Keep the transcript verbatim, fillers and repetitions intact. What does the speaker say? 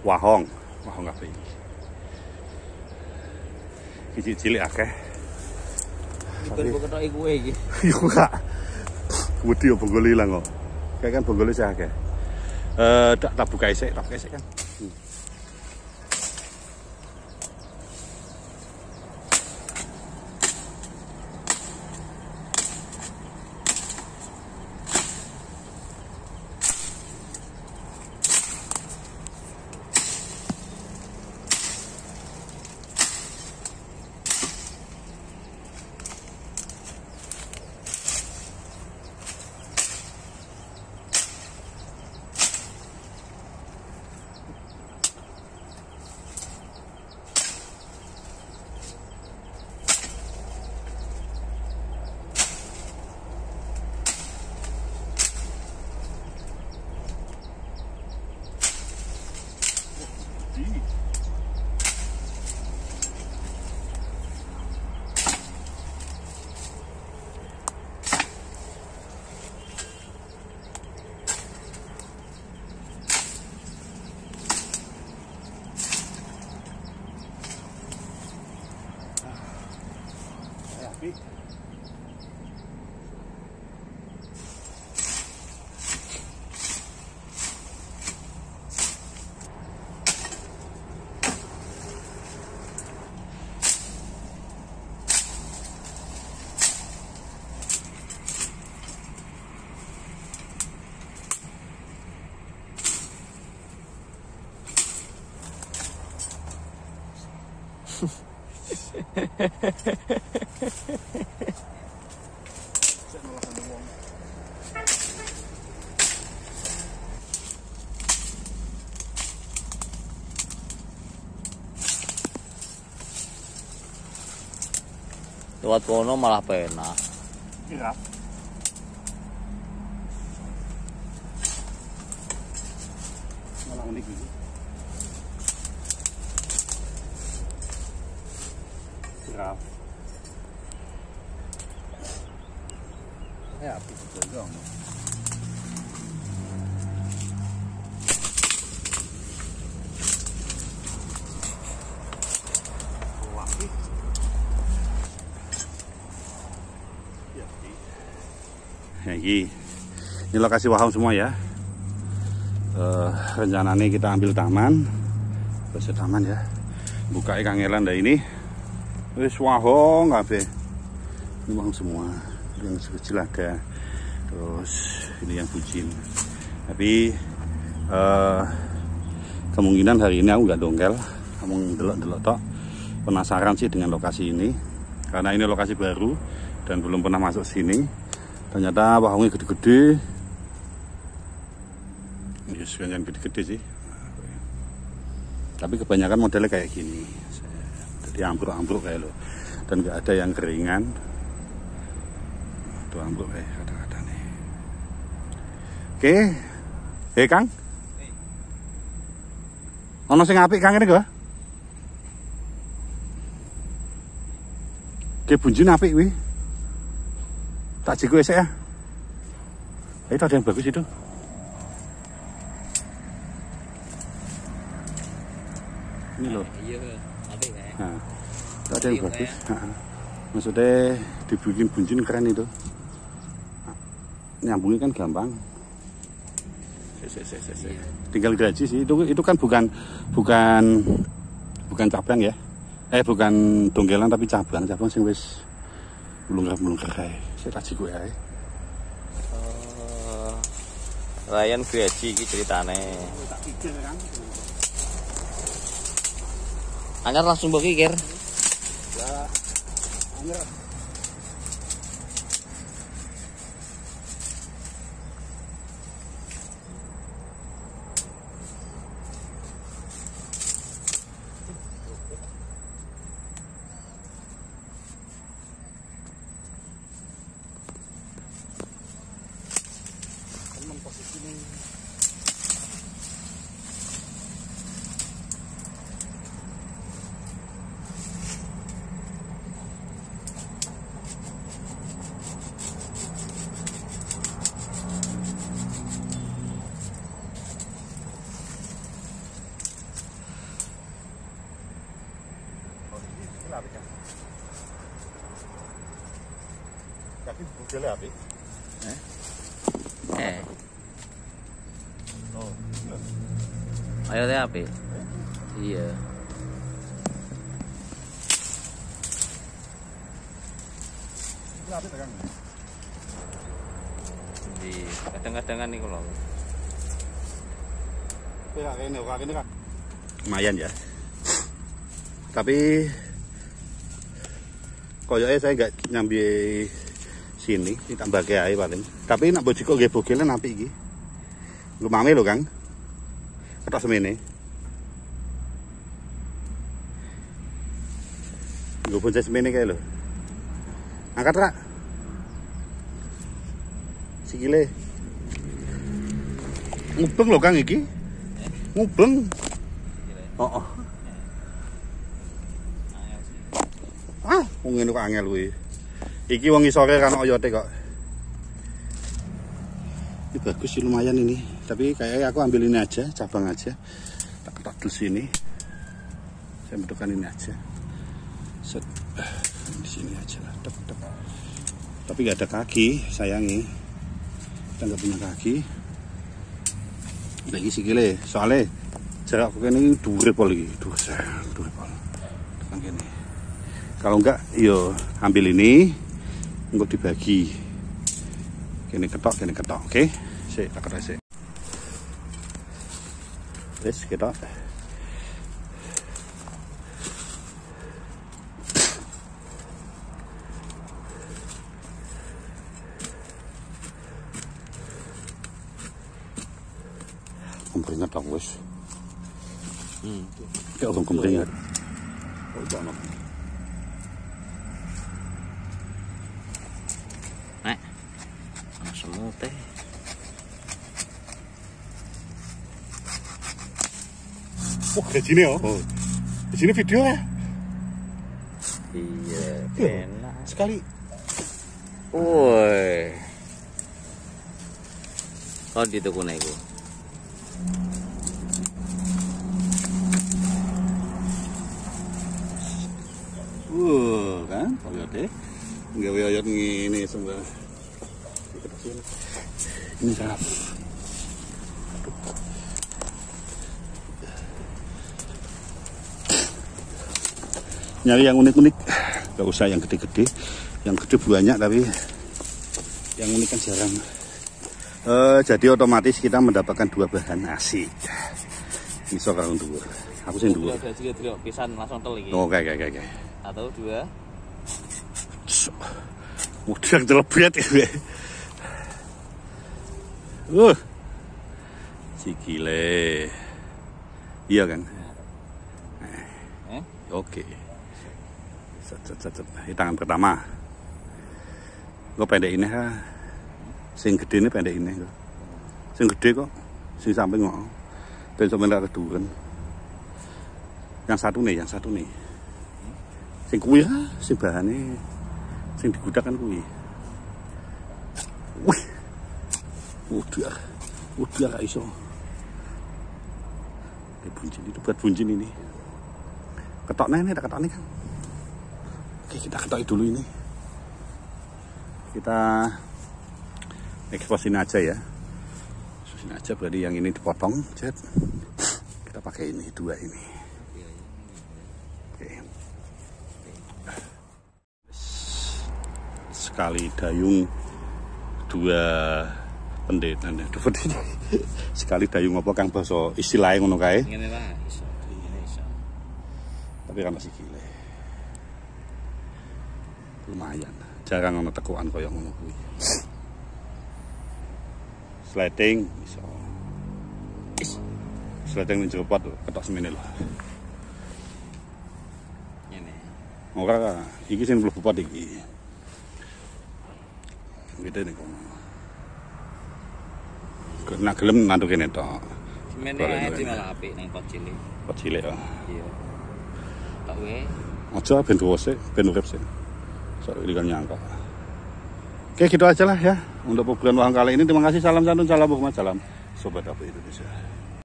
wahong, wahong kabeh iki. Iki cilik akeh. Bukan ketoki kowe iki. Iku kak. Wedi yo bonggol ilang kok. Kayak kan bonggol isih akeh. Eh tak tak buka isik, tak buka isik kan. Hmm. Lewat kono malah penak. Iya. Malah unik iki. Iya. Ya, api dong. Ya, ini, ini lokasi wahong semua ya. Uh, rencananya kita ambil taman, bahasa taman ya. Buka ikan ngelan dah ini. Wis wahong kabeh. Ini wahong semua. Yang kecil ada. Terus ini yang bucin. Tapi uh, kemungkinan hari ini aku nggak dongkel. Kamu delok-delok tok. Penasaran sih dengan lokasi ini. Karena ini lokasi baru dan belum pernah masuk sini. Ternyata wahongnya gede-gede. Ya sekian gede-gede sih. Tapi kebanyakan modelnya kayak gini. Jadi ambruk-ambruk kayak lo. Dan nggak ada yang keringan. Tuh ambruk kayak kata-kata nih. Oke. Hei Kang. Ono sing apik Kang ini gak? Oke bunjin apik wih. Tak jigo esek ya. Itu ada yang bagus itu. Ini loh. Iya, apik ya. Nah, itu ada yang bagus. Nah, maksudnya dibikin bunjin keren itu. Nah, nyambungnya kan gampang. Se, se, se, se. Tinggal gaji sih. Itu itu kan bukan bukan bukan cabang ya. Eh bukan donggelan tapi cabang. Cabang sing wis bulung-bulung kae. Saya tak jigo ya. Oh, Ryan Graji iki ceritane. Tak pikir kan. Anyar langsung berpikir. Ya, anyar. Posisi ini Kaki bugel api. Eh. Eh. Oh. Ayo teh api. Iya. Api tekan. Di kadang-kadangan nih kalau. Ya ini kok ini kan. Lumayan ya. Tapi koyoknya saya nggak nyambi sini, ditambah ke air paling. Tapi nak bojiko nggih bogele napi iki. Lu mame lho, Kang. Ketok semene. Nggo bonceng semene kae lho. Angkat, Rak. Sikile. Ngubeng lho, Kang iki. Ngubeng. Oh, oh. Ah, wong ngene kok angel kuwi. Iki wong isore kan oyote kok. Ini bagus sih, lumayan ini. Tapi kayaknya aku ambil ini aja, cabang aja. Tak ketok di sini. Saya bentukkan ini aja. Set. Di sini aja lah. Tek, tek. Tapi nggak ada kaki, sayangi. Kita nggak punya kaki. Lagi sikile, soalnya jarak aku ini dua pol lagi, dua dua pol. Tekan gini. Kalau enggak, yo ambil ini, untuk dibagi. Gini ketok, gini ketok, oke? Okay? Sik, tak ketok sik. Wes, ketok. Kemperingat dong, wes. Hmm. Kayak orang kemperingat. Oh, jangan. Nek. Anak semut teh. Oh, kayak sini ya? Oh. Di sini video ya? Iya, enak. Sekali. Woi. Kau di toko nego. Uh, kan? Oyote. Enggak oyot ngene semua. Ini sarap. Nyari yang unik-unik. Gak usah yang gede-gede. Yang gede banyak tapi yang unik kan jarang. Uh, jadi otomatis kita mendapatkan dua bahan asik. Miso karo dhuwur. Aku sing dhuwur. Dua pisan langsung tel iki. Oke, oke, oke. Atau dua. Udah jelebet ya. Uh. Sikile. Iya kan? Eh? Oke. Set, set, set, set. Ini tangan pertama. Kok pendek ini ha? Sing gede ini pendek ini kok. Sing gede kok. Sing samping kok. Ben sampeyan keduren. Yang satu nih, yang satu nih. Sing kuwi ha, sing bahane sing digudak kan kuwi. Wih. Udah. Udah gak iso. Ini buncin, itu buat buncin ini. Ketoknya ini, ada ketoknya kan. Oke, kita ketokin dulu ini. Kita ekspos ini aja ya. Ekspos ini aja, berarti yang ini dipotong. Cet. Kita pakai ini, dua ini. Oke. Sekali dayung dua pendeta. Dua pendeta. Sekali dayung apa kang basa istilahnya ngono kae. Ngene lah, iso. Ngene iso. Tapi kan masih gile. Lumayan. Jarang ono tekuan kaya ngono kuwi. Sliding iso. Sliding ning jero pot ketok semene lho. Ngene. Ora, iki sing mlebu pot iki. Gede nih kono. Kena gelem nantu kene tok. Semene ae di malah apik ning pot cilik. Pot cilik ya. Iya. Tak wae. Aja ben duwose, ben urip sih. Soalnya ini kan nyangka. Oke, gitu aja lah ya. Untuk program wahang kali ini, terima kasih. Salam santun, salam hormat, salam Sobat Api Indonesia.